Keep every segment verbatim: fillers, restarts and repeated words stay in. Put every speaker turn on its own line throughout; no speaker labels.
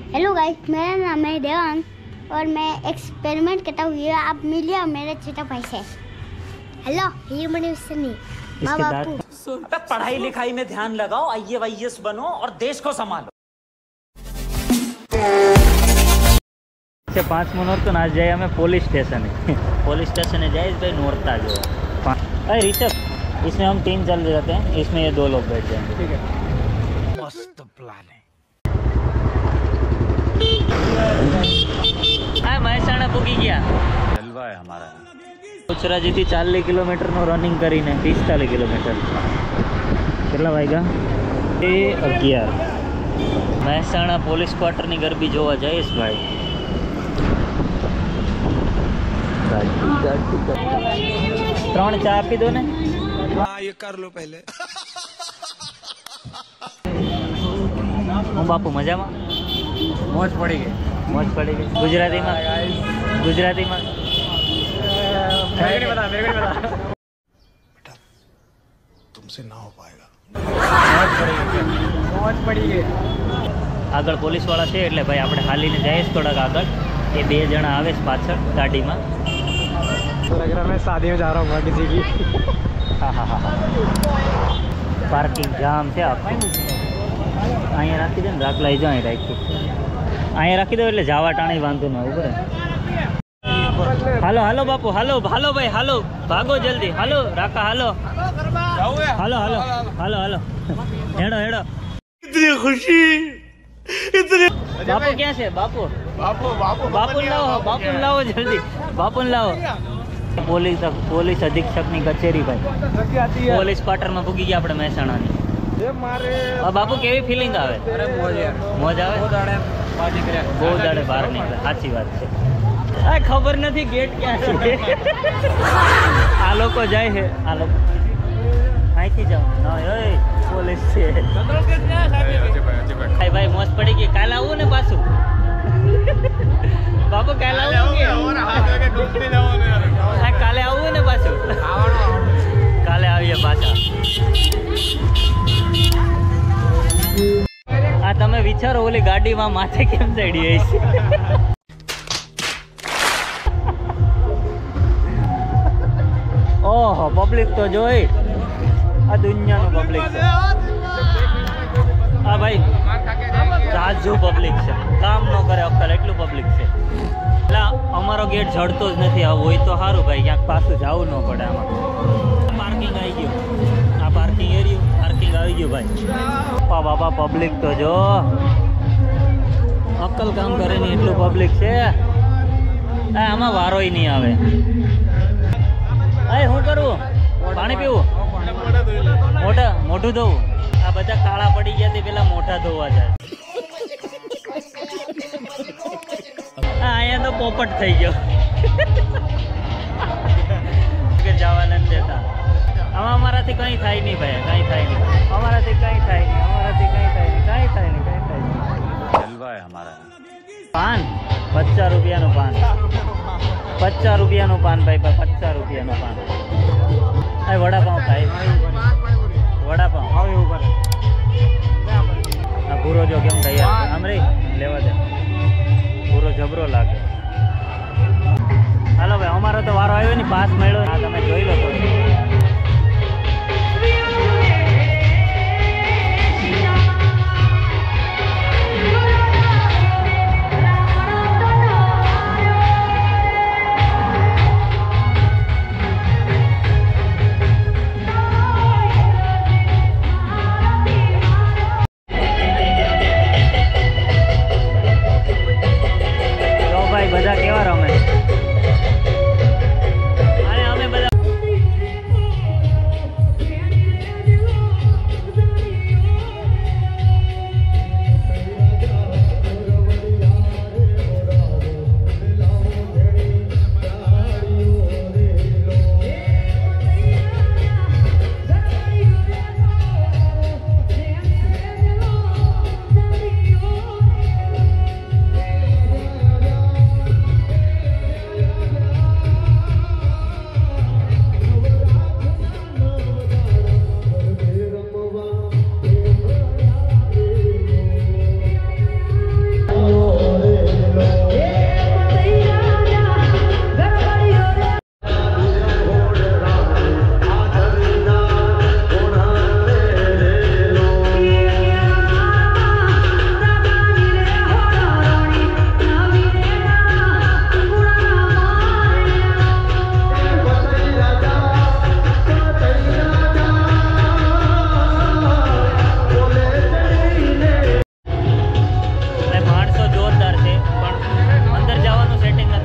Hello guys, मेरा नाम है देवान और मैं एक्सपेरिमेंट करता हूँ। ये आप मिलिए मेरे छोटा भाई से। हेलो, ये मनी सनी बाबू।
अबे पढ़ाई लिखाई में ध्यान लगाओ, आई ए वाई एस बनो और देश को संभालो।
से पाँच मिनट तो नाच जाए हमें पुलिस स्टेशन है। पुलिस स्टेशन है जाए भाई नोरता जो अरे ऋषभ, इसमें हम तीन चल जाते हैं, इसमें ये दो लोग बैठ जाएंगे। ठीक है, मस्त प्लान है। મહેસાણા પૂગી ગયા જલવા है हमारा। બહુચરાજીથી ચાલીસ કિલોમીટરનું રનિંગ કરીને પિસ્તાલીસ કિલોમીટર કેટલા વાગ્યા? એ અગિયાર। મહેસાણા પોલીસ ક્વાર્ટરની ગરબી જોવા જઈશ ભાઈ। ત્રણ ચા આપી દો ને।
हाँ ये कर लो पहले।
હું બાપુ મજામાં?
मौज पड़ी गई।
मौज पड़ी गई। गुजराती में गुजराती में
मेरे को नहीं पता, मेरे को नहीं पता। बेटा तुमसे ना हो पाएगा। मौज पड़ी गई, मौज पड़ी गई।
આગળ પોલીસવાળા છે એટલે ભાઈ આપણે હાલીને જઈએ થોડાક આગળ। એ બે જણા આવે છે પાછળ ગાડીમાં।
तो लग रहा है मैं शादी में जा रहा हूँ किसी की।
હા હા હા પાર્કિંગ જામ છે। આપણે અહીંયા રાખી દે ને, રાખલા જો અહીં રાખ્યું, અહીંયા રાખી દો એટલે જવા ટાણે વાંધો ના ઉભરે। હાલો હાલો બાપુ, હાલો હાલો ભાઈ, હાલો ભાગો જલ્દી, હાલો રાકા, હાલો હાલો હાલો હાલો હાલો હેડો હેડો। इतनी खुशी इतनी। बापू क्या है? बापू
बापू बापू
बापू लाओ, बापू लाओ जल्दी, बापू लाओ। પોલીસ પોલીસ અધિક્ષકની કચેરી ભાઈ, પોલીસ ક્વાર્ટરમાં પૂગી ગયા આપણે મહેસાણાની। બાપુ કેવી ફિલિંગ આવે?
अरे मौज यार,
મોજ આવે?
बहुत दाड़े बाहर निकले,
બહુ દાડે બહાર નીકળે, સાચી વાત છે। આ ખબર નથી ગેટ ક્યાં છે। આ લોકો જાય છે, આ લોકો અહીંથી જાઓ ના ઓય પોલીસ છે। ભાઈ ભાઈ મોજ પડી ગઈ। કાલે આવું ને પાછું બાપુ? કાલે આવું કે કાલે આવું ને પાછું? કાલે આવીએ પાછા। આ તમે વિચારો ઓલી ગાડીમાં માથે કેમ ચડી છે? ઓહો પબ્લિક તો જોઈ, આ દુનિયાનું પબ્લિક છે। હા ભાઈ જાજુ પબ્લિક છે, કામ ન કરે અક્કલ એટલું પબ્લિક છે। એટલે અમારો ગેટ જડતો જ નથી। આવું હોય તો સારું ભાઈ, ક્યાંક પાછું જવું ન પડે આમાં। પાર્કિંગ આવી ગયું, આ પાર્કિંગ એરિયું પાર્કિંગ આવી ગયું ભાઈ। બાપા બાપા પબ્લિક તો જો અક્કલ કામ કરે નહીં એટલું પબ્લિક છે। આમાં વારોય નહીં આવે। અરે શું કરવું? પાણી પીવું? મોઢા મોઢું ધોવું? આ બધા કાળા પડી ગયા તે પેલા મોઢા ધોવા જાય। હા અહીંયા તો પોપટ થઈ ગયો। જવા નથી દેતા। આમાં અમારાથી કંઈ થાય નહીં ભાઈ, કંઈ થાય નહીં અમારાથી, કંઈ થાય નહીં અમારાથી, કંઈ થાય નહીં, કંઈ થાય નહીં, કંઈ થાય નહીં। જલવા है हमारा। પાન પચાસ રૂપિયાનું પાન, પચાસ રૂપિયાનું પાન ભાઈ, પચાસ રૂપિયાનું પાન। આ વડાપાઉં ખાય, વડાપાઉં આવે ઉપર। આ ભૂરો જો કેમ તૈયાર આમ રે લેવા દે, ભૂરો જબરો લાગે। હાલો ભાઈ અમારો તો વારો આવ્યો ને, પાસ મળ્યો। આ તમે જોઈ લો તો। બધા કેવા રમે? અરે અમે બધા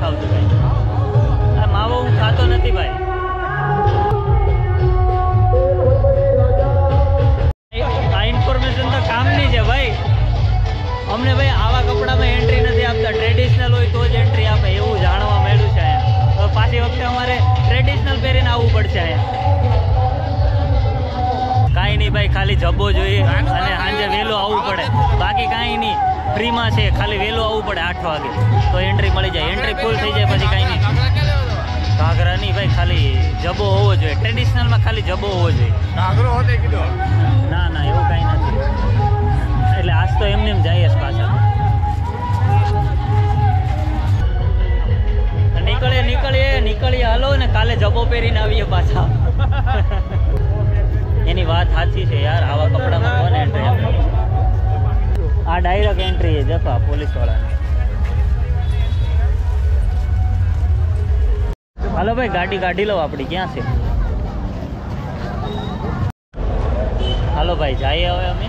ખાઉં છું ભાઈ. આ માવો હું ખાતો નથી ભાઈ. આ ઇન્ફોર્મેશન તો કામની છે ભાઈ. અમને ભાઈ આવા કપડામાં એન્ટ્રી નથી આપતા, ટ્રેડિશનલ હોય તો જ એન્ટ્રી આપે એવું જાણવા મળ્યું છે અહીંયા. તો પાછી વખતે અમારે ટ્રેડિશનલ પહેરીને આવવું પડશે અહીંયા. કાંઈ નહીં ભાઈ, ખાલી જબ્બો જોઈએ અને સાંજે વહેલું આવવું પડે, બાકી કાંઈ નહીં. ફ્રીમાં છે, ખાલી વહેલું આવવું પડે આઠ વાગે તો એન્ટ્રી મળી જાય. એન્ટ્રી ફૂલ થઈ જાય પછી કાંઈ નહીં. ઘાઘરા નહીં ભાઈ, ખાલી જબ્બો હોવો જોઈએ. ટ્રેડિશનલમાં ખાલી જબ્બો હોવો જોઈએ. ના ના એવું કાંઈ નથી. એટલે આજ તો એમને એમ જઈએ જ પાછા. નીકળીએ નીકળીએ નીકળીએ હાલો ને કાલે જબ્બો પહેરીને આવીએ પાછા. એની વાત સાચી છે યાર, આવા કપડામાં કોને એન્ટ્રી આપે? આ ડાયરેક્ટ એન્ટ્રી છે જપા પોલીસ વાળાની. હાલો ભાઈ ગાડી કાઢી લો આપણી, ક્યાં છે? હાલો ભાઈ જઈએ હવે અમે.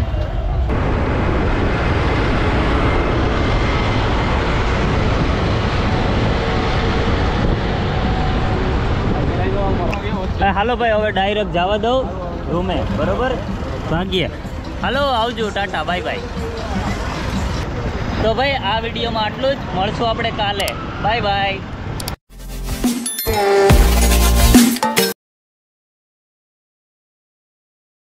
હાલો ભાઈ હવે ડાયરેક્ટ જવા દઉં રૂમે, બરોબર? ભાગીએ. હાલો આવજો, ટાટા બાય બાય. તો ભાઈ આ વિડીયોમાં આટલું જ, મળશું આપણે કાલે. Bye by.